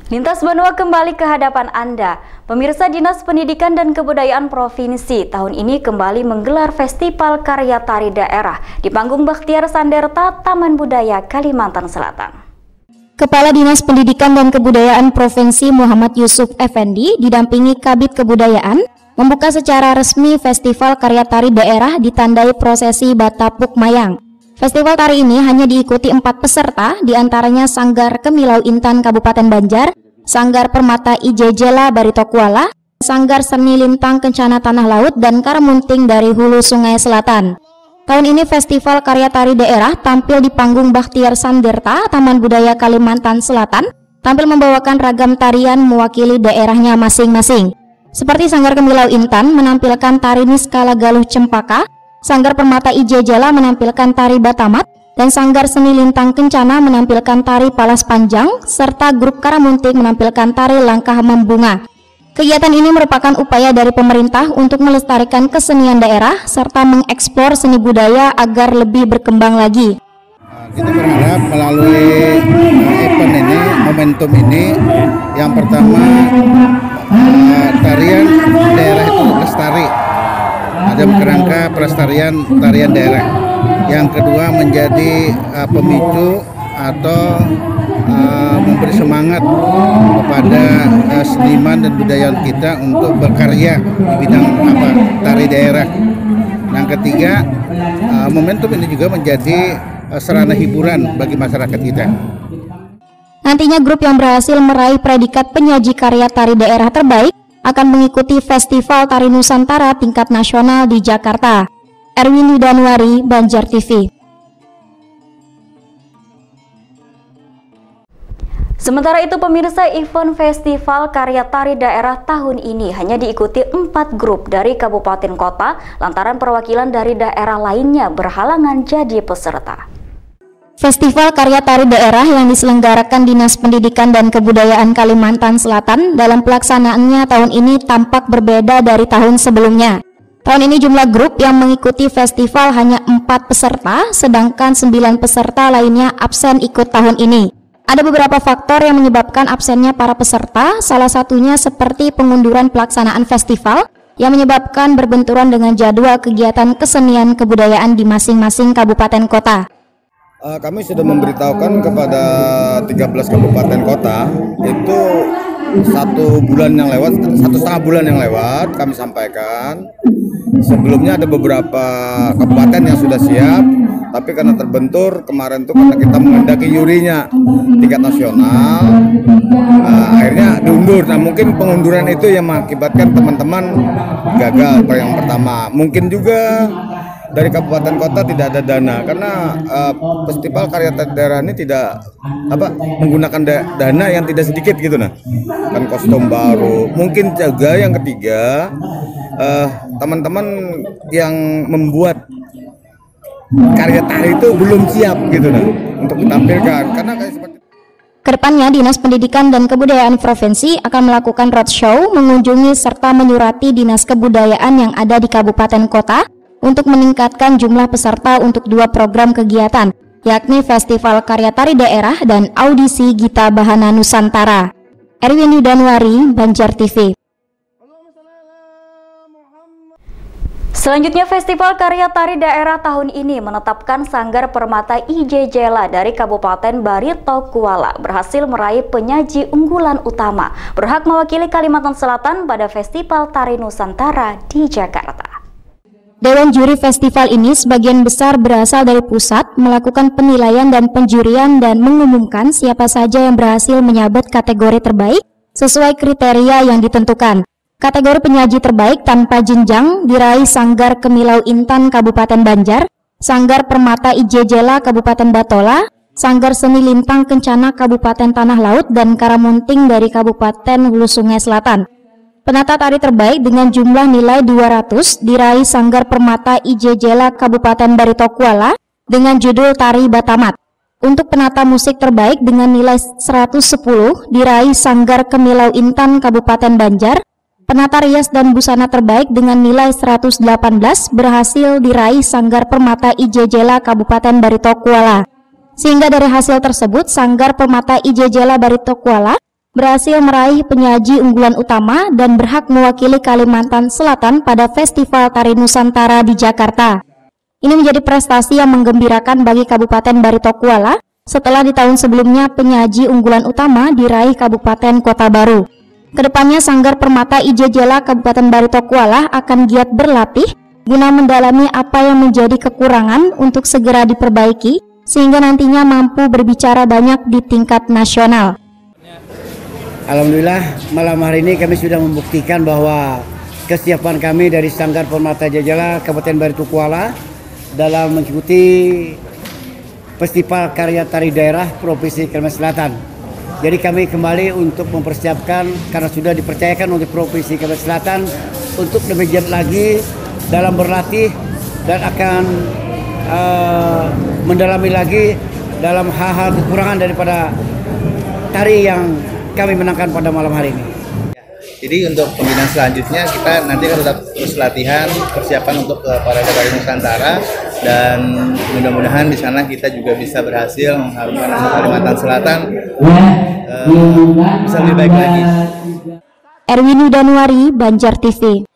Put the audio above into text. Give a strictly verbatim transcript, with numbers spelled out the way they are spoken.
Lintas Banua kembali ke hadapan Anda. Pemirsa, Dinas Pendidikan dan Kebudayaan Provinsi tahun ini kembali menggelar Festival Karya Tari Daerah di Panggung Bakhtiar Sanderta, Taman Budaya, Kalimantan Selatan. Kepala Dinas Pendidikan dan Kebudayaan Provinsi Muhammad Yusuf Effendi didampingi Kabid Kebudayaan membuka secara resmi Festival Karya Tari Daerah ditandai prosesi Batapuk Mayang. Festival tari ini hanya diikuti empat peserta, diantaranya Sanggar Kemilau Intan Kabupaten Banjar, Sanggar Permata Ijejela Barito Kuala, Sanggar Seni Lintang Kencana Tanah Laut, dan Karamunting dari Hulu Sungai Selatan. Tahun ini Festival Karya Tari Daerah tampil di Panggung Bakhtiar Sanderta, Taman Budaya Kalimantan Selatan, tampil membawakan ragam tarian mewakili daerahnya masing-masing. Seperti Sanggar Kemilau Intan menampilkan tari Niskala Galuh Cempaka, Sanggar Permata Ijejela menampilkan tari Batamat, dan Sanggar Seni Lintang Kencana menampilkan tari Palas Panjang, serta grup Karamunting menampilkan tari Langkah Membunga. Kegiatan ini merupakan upaya dari pemerintah untuk melestarikan kesenian daerah serta mengeksplor seni budaya agar lebih berkembang lagi. Kita berharap melalui event ini, momentum ini, yang pertama tarian daerah itu lestari, ada kerangka pelestarian tarian daerah. Yang kedua menjadi uh, pemicu atau uh, memberi semangat kepada uh, seniman dan budayawan kita untuk berkarya di bidang apa tari daerah. Yang ketiga, uh, momentum ini juga menjadi uh, sarana hiburan bagi masyarakat kita. Nantinya grup yang berhasil meraih predikat penyaji karya tari daerah terbaik akan mengikuti Festival Tari Nusantara tingkat nasional di Jakarta. Erwin Yudanuari, Banjar T V. Sementara itu, pemirsa, event Festival Karya Tari Daerah tahun ini hanya diikuti empat grup dari kabupaten kota lantaran perwakilan dari daerah lainnya berhalangan jadi peserta. Festival Karya Tari Daerah yang diselenggarakan Dinas Pendidikan dan Kebudayaan Kalimantan Selatan dalam pelaksanaannya tahun ini tampak berbeda dari tahun sebelumnya. Tahun ini jumlah grup yang mengikuti festival hanya empat peserta, sedangkan sembilan peserta lainnya absen ikut tahun ini. Ada beberapa faktor yang menyebabkan absennya para peserta, salah satunya seperti pengunduran pelaksanaan festival yang menyebabkan berbenturan dengan jadwal kegiatan kesenian kebudayaan di masing-masing kabupaten kota. Uh, kami sudah memberitahukan kepada tiga belas kabupaten kota, itu satu bulan yang lewat, satu setengah bulan yang lewat kami sampaikan. Sebelumnya ada beberapa kabupaten yang sudah siap, tapi karena terbentur kemarin itu karena kita mengendaki jurinya tingkat nasional, uh, akhirnya diundur. Nah mungkin pengunduran itu yang mengakibatkan teman-teman gagal yang pertama. Mungkin juga dari kabupaten kota tidak ada dana karena uh, Festival Karya Tari Daerah ini tidak apa menggunakan da dana yang tidak sedikit gitu, nah kan kostum baru. Mungkin juga yang ketiga, teman-teman uh, yang membuat karya tari itu belum siap gitu, nah untuk ditampilkan karena kayak seperti Kedepannya, Dinas Pendidikan dan Kebudayaan Provinsi akan melakukan roadshow, mengunjungi serta menyurati dinas kebudayaan yang ada di kabupaten kota untuk meningkatkan jumlah peserta untuk dua program kegiatan, yakni Festival Karya Tari Daerah dan Audisi Gita Bahana Nusantara. Erwin Yudanuari, Banjar T V. Selanjutnya, Festival Karya Tari Daerah tahun ini menetapkan Sanggar Permata Ijejela dari Kabupaten Barito Kuala berhasil meraih penyaji unggulan utama, berhak mewakili Kalimantan Selatan pada Festival Tari Nusantara di Jakarta. Dewan juri festival ini sebagian besar berasal dari pusat, melakukan penilaian dan penjurian dan mengumumkan siapa saja yang berhasil menyabet kategori terbaik sesuai kriteria yang ditentukan. Kategori penyaji terbaik tanpa jenjang diraih Sanggar Kemilau Intan Kabupaten Banjar, Sanggar Permata Ijejela Kabupaten Batola, Sanggar Seni Lintang Kencana Kabupaten Tanah Laut, dan Karamunting dari Kabupaten Hulu Sungai Selatan. Penata tari terbaik dengan jumlah nilai dua ratus diraih Sanggar Permata Ijejela Kabupaten Barito Kuala dengan judul Tari Batamat. Untuk penata musik terbaik dengan nilai seratus sepuluh diraih Sanggar Kemilau Intan Kabupaten Banjar. Penata rias dan busana terbaik dengan nilai seratus delapan belas berhasil diraih Sanggar Permata Ijejela Kabupaten Barito Kuala. Sehingga dari hasil tersebut Sanggar Permata Ijejela Barito Kuala berhasil meraih penyaji unggulan utama dan berhak mewakili Kalimantan Selatan pada Festival Tari Nusantara di Jakarta. Ini menjadi prestasi yang menggembirakan bagi Kabupaten Barito Kuala setelah di tahun sebelumnya penyaji unggulan utama diraih Kabupaten Kota Baru. Kedepannya Sanggar Permata I J Jela Kabupaten Barito Kuala akan giat berlatih guna mendalami apa yang menjadi kekurangan untuk segera diperbaiki sehingga nantinya mampu berbicara banyak di tingkat nasional. Alhamdulillah malam hari ini kami sudah membuktikan bahwa kesiapan kami dari Sanggar Permata I J Jela Kabupaten Barito Kuala dalam mengikuti Festival Karya Tari Daerah Provinsi Kalimantan Selatan. Jadi kami kembali untuk mempersiapkan karena sudah dipercayakan oleh Provinsi Kalimantan Selatan untuk lebih giat lagi dalam berlatih dan akan uh, mendalami lagi dalam hal-hal kekurangan daripada tari yang kami menangkan pada malam hari ini. Jadi untuk pembinaan selanjutnya kita nanti akan tetap terus latihan persiapan untuk uh, para Tari Nusantara dan mudah-mudahan di sana kita juga bisa berhasil mengharumkan nama Kalimantan Selatan uh, bisa lebih baik lagi. Erwin Danuari, Banjar T V.